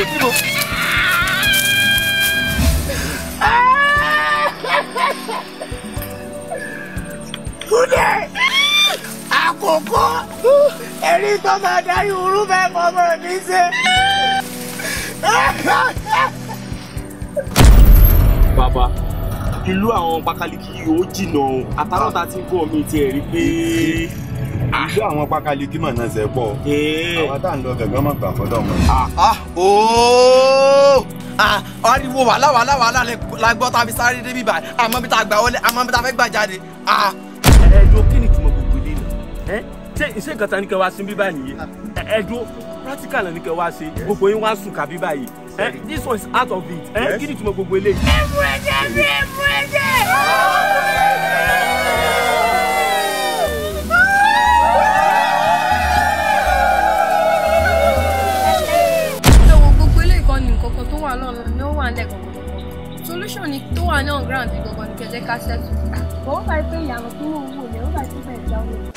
níbo. Kúdé àkókò ẹ̀rí tó máa darí òru bẹ́ẹ̀ fọmọ mi ṣe. Bàbá, ìlú àwọn Pákálíkì ó jìnnà o. Àtàwọn tá ti ń bọ̀ mi ti rí pé ìlú àwọn Pákálíkì mọ̀ náà ṣe pọ̀. Àwọn tá à ń lọ gẹ̀gẹ́ mọ̀ gbà fọ́dọ̀ mọ́. Ariwo wàhálà la gbọ́ tá a fi sáré débi báyìí. Àmọ́ bí tá a gbà wọlé, àmọ́ bí tá a fẹ́ gbà jáde. Ẹ̀dùn kí ni ìtumọ̀ gbogbo ilé nù? Ṣé iṣẹ́ nǹkan ta ni kẹ́ wá sí bíbá nìyẹn? Ẹ̀dùn practical náà ni kẹ́ wá ṣe. Gbogbo yín wá sùn kà bíbá yìí. This one is out of it. Kí ni ìtumọ̀ gbogbo ilé yìí? Solution ni tó wà ní on ground gbogbo ní kẹjẹ ká settle. Bọ̀wọ́ bá pé ìyàwó tí wọ́n wò lè ó bá ti fẹ́ ìjáwó.